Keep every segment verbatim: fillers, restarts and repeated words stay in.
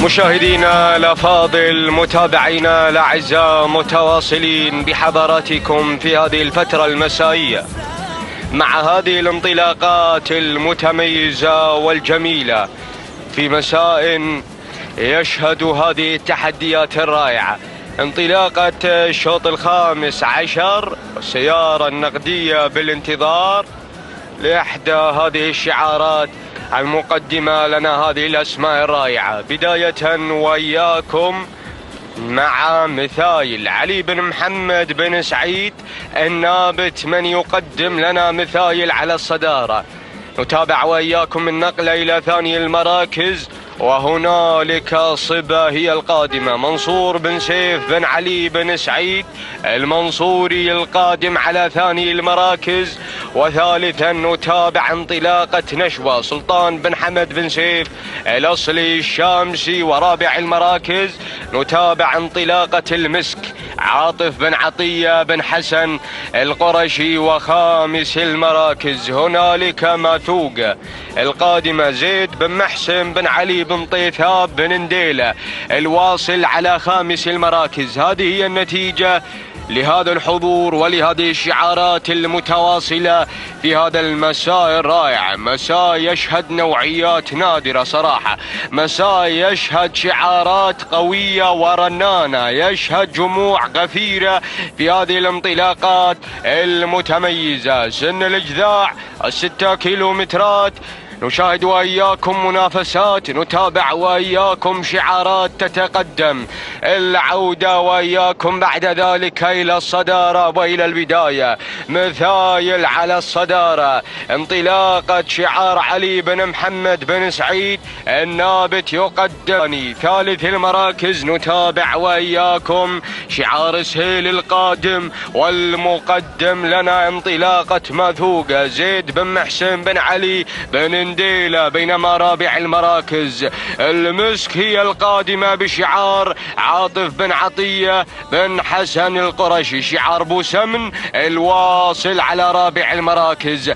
مشاهدينا الأفاضل، متابعينا الأعزاء، متواصلين بحضراتكم في هذه الفترة المسائية مع هذه الانطلاقات المتميزة والجميلة في مساء يشهد هذه التحديات الرائعة. انطلاقة الشوط الخامس عشر، السيارة النقدية بالانتظار لإحدى هذه الشعارات المقدمة لنا هذه الأسماء الرائعة. بداية وإياكم مع مثايل علي بن محمد بن سعيد النابت، من يقدم لنا مثايل على الصدارة. نتابع وإياكم النقلة إلى ثاني المراكز، وهنالك صبا هي القادمة. منصور بن سيف بن علي بن سعيد المنصوري القادم على ثاني المراكز. وثالثا نتابع انطلاقة نشوى سلطان بن حمد بن سيف الأصلي الشامسي. ورابع المراكز نتابع انطلاقة المسك عاطف بن عطية بن حسن القرشي. وخامس المراكز هنالك ماثوقة القادمة زيد بن محسن بن علي بن طيثاب بن نديلة الواصل على خامس المراكز. هذه هي النتيجة لهذا الحضور ولهذه الشعارات المتواصلة في هذا المساء الرائع. مساء يشهد نوعيات نادرة صراحة، مساء يشهد شعارات قوية ورنانة، يشهد جموع غفيرة في هذه الانطلاقات المتميزة. سن الإجذاع الستة كيلومترات، نشاهد وإياكم منافسات، نتابع وإياكم شعارات تتقدم، العودة وإياكم بعد ذلك إلى الصدارة وإلى البداية. مثايل على الصدارة، انطلاقة شعار علي بن محمد بن سعيد النابت يقدم. ثالث المراكز نتابع وإياكم شعار سهيل القادم، والمقدم لنا انطلاقة ماثوقة زيد بن محسن بن علي بن نديلة. بينما رابع المراكز المسك هي القادمة بشعار عاطف بن عطية بن حسن القرشي. شعار بوسمن الواصل على رابع المراكز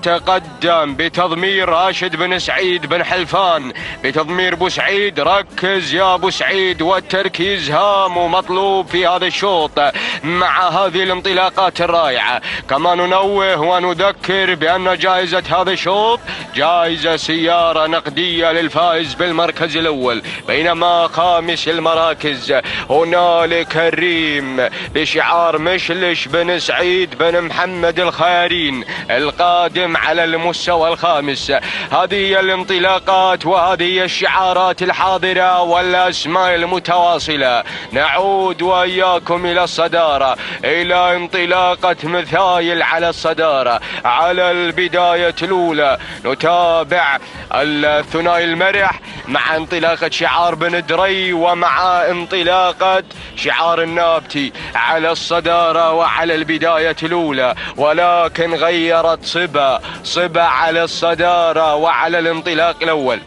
يتقدم بتضمير راشد بن سعيد بن حلفان، بتضمير بوسعيد. ركز يا بوسعيد، والتركيز هام ومطلوب في هذا الشوط مع هذه الانطلاقات الرائعة. كما ننوه ونذكر بأن جائزة هذا الشوط جائزة سيارة نقدية للفائز بالمركز الأول. بينما خامس المراكز هنالك الريم بشعار مشلش بن سعيد بن محمد الخيارين القادم على المستوى الخامس. هذه هي الانطلاقات وهذه هي الشعارات الحاضرة والأسماء المتواصلة. نعود وإياكم إلى الصدارة، إلى انطلاقة مثايل على الصدارة على البداية الأولى. نتابع الثنائي المرح مع انطلاقة شعار بن دري ومع انطلاقة شعار النابتي على الصدارة وعلى البداية الأولى. ولكن غيرت صبا صبا على الصدارة وعلى الانطلاق الأول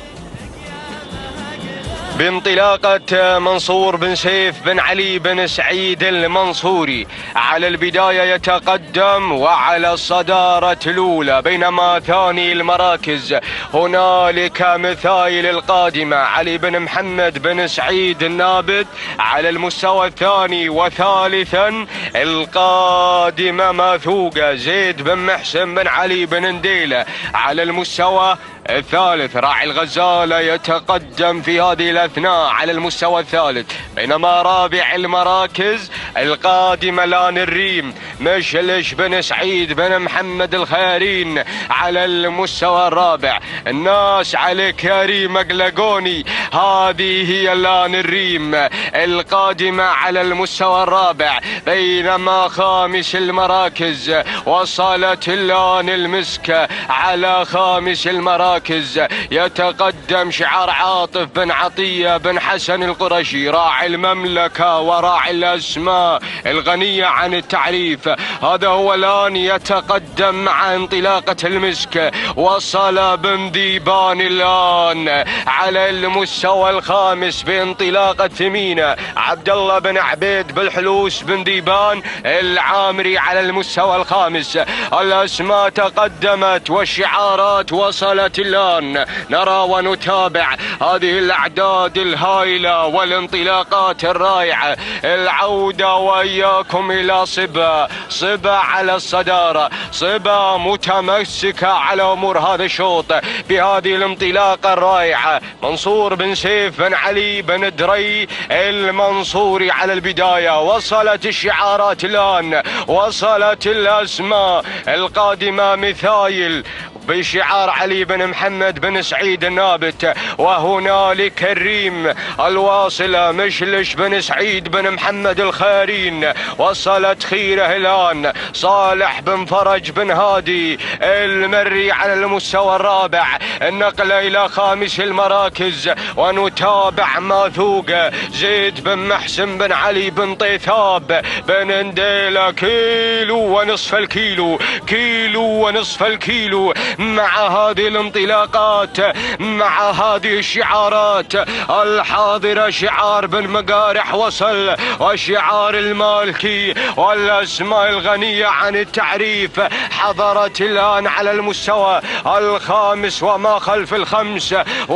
بانطلاقة منصور بن سيف بن علي بن سعيد المنصوري على البداية يتقدم وعلى الصدارة الأولى. بينما ثاني المراكز هنالك مثايل القادمة علي بن محمد بن سعيد النابت على المستوى الثاني. وثالثا القادمة ماثوقة زيد بن محسن بن علي بن نديلة على المستوى الثالث. راعي الغزالة يتقدم في هذه الأثناء على المستوى الثالث. بينما رابع المراكز القادمة لان الريم مشلش بن سعيد بن محمد الخيارين على المستوى الرابع. الناس عليك يا ريم اقلقوني، هذه هي لان الريم القادمة على المستوى الرابع. بينما خامس المراكز وصلت اللان المسك على خامس المراكز. يتقدم شعار عاطف بن عطية بن حسن القرشي راعي المملكة وراعي الأسماء الغنية عن التعريف. هذا هو الآن يتقدم مع انطلاقة المسك. وصل بن ذيبان الآن على المستوى المستوى الخامس بانطلاقة ثمينة عبد الله بن عبيد بالحلوس بن ذيبان العامري على المستوى الخامس. الأسماء تقدمت والشعارات وصلت الآن. نرى ونتابع هذه الأعداد الهائلة والانطلاقات الرائعة. العودة وإياكم إلى صبا. صبا على الصدارة، صبا متمسكة على أمور هذا الشوط بهذه الانطلاقة الرائعة. منصور بن سيف بن علي بن دري المنصوري على البداية. وصلت الشعارات الآن، وصلت الأسماء القادمة مثايل بشعار علي بن محمد بن سعيد النابت، وهنالك الريم الواصلة مشلش بن سعيد بن محمد الخيرين. وصلت خيره الآن صالح بن فرج بن هادي المري على المستوى الرابع. النقلة إلى خامس المراكز ونتابع ماثوقة زيد بن محسن بن علي بن طيثاب بن انديلة. كيلو ونصف الكيلو، كيلو ونصف الكيلو مع هذه الانطلاقات، مع هذه الشعارات الحاضرة. شعار بن مقارح وصل، وشعار المالكي والأسماء الغنية عن التعريف حضرت الآن على المستوى الخامس وما خلف الخمس.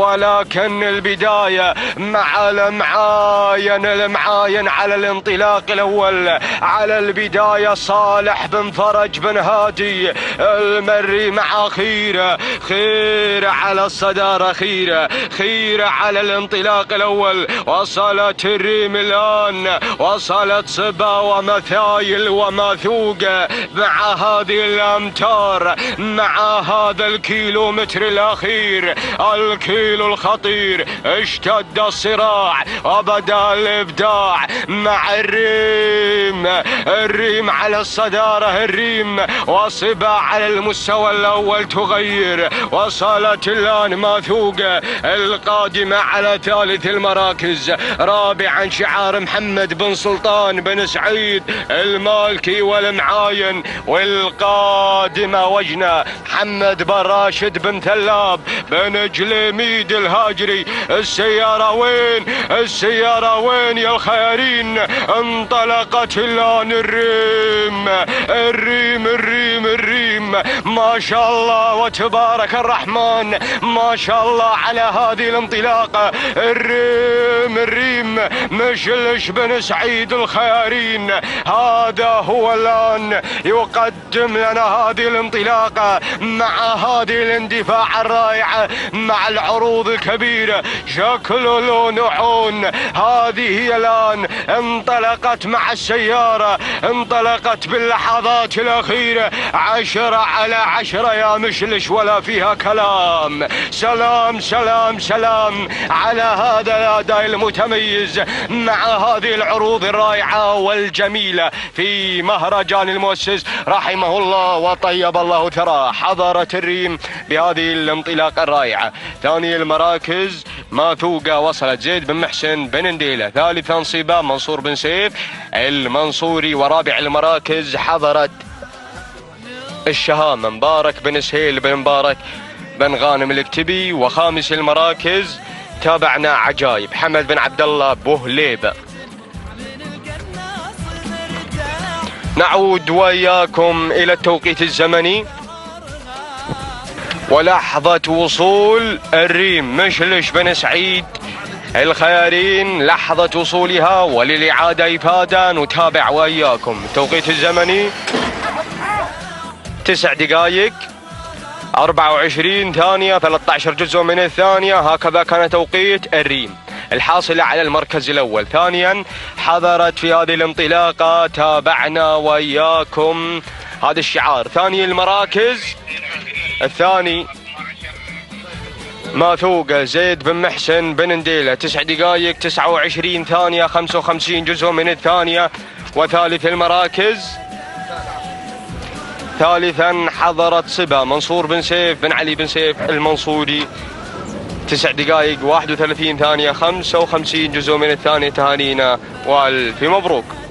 ولكن البداية مع المعاين، المعاين على الانطلاق الأول. على البداية صالح بن فرج بن هادي المري مع خيرة، خيرة على الصدارة، خيرة خيرة على الانطلاق الأول. وصلت الريم الآن، وصلت صبا ومثايل وماثوقة مع هذه الأمتار، مع هذا الكيلومتر الأخير، الكيلو الخطير. اشتد الصراع وبدأ الإبداع مع الريم، الريم على الصدارة، الريم وصبا على المستوى الأول تغير. وصلت الآن ماثوقة القادمة على ثالث المراكز. رابعا شعار محمد بن سلطان بن سعيد المالكي والمعاين. والقادمة وجنة محمد بن راشد بن ثلاب بن جليميد الهاجري. السيارة وين؟ السيارة وين يا الخيارين؟ انطلقت الآن الريم، الريم الريم الريم. ما شاء الله وتبارك الرحمن، ما شاء الله على هذه الانطلاقة. الريم الريم مشلش بن سعيد الخيارين هذا هو الآن يقدم لنا هذه الانطلاقة مع هذه الاندفاع الرائعة، مع العروض الكبيرة. شكل لون عون. هذه هي الآن انطلقت مع السيارة، انطلقت باللحظات الأخيرة. عشرة على عشرة يا مشلش ولا فيها كلام. سلام سلام سلام على هذا الأداء المتميز مع هذه العروض الرائعة والجميلة في مهرجان المؤسس رحمه الله وطيب الله ثراه. حضرت الريم بهذه الانطلاقة الرائعة. ثاني المراكز ماثوقة وصلت زيد بن محسن بن انديلة. ثالثا صبا منصور بن سيف المنصوري. ورابع المراكز حضرت الشهامة مبارك بن سهيل بن مبارك بن غانم الكتبي. وخامس المراكز تابعنا عجايب حمد بن عبد الله بوهليبة. نعود وإياكم إلى التوقيت الزمني ولحظة وصول الريم مشلش بن سعيد الخيارين، لحظة وصولها. وللإعادة إفادة نتابع وإياكم التوقيت الزمني تسع دقائق أربعة وعشرين ثانية ثلاثة عشر جزء من الثانية. هكذا كان توقيت الريم الحاصلة على المركز الأول. ثانيا حضرت في هذه الانطلاقة تابعنا وإياكم هذا الشعار. ثاني المراكز الثاني ماثوقة زيد بن محسن بن انديلة. تسع دقائق تسعة وعشرين ثانية خمسة وخمسين جزء من الثانية. وثالث المراكز ثالثا حضرت صبا منصور بن سيف بن علي بن سيف المنصوري. تسع دقائق واحد وثلاثين ثانية خمسة وخمسين جزء من الثانية. تهانينا والف مبروك.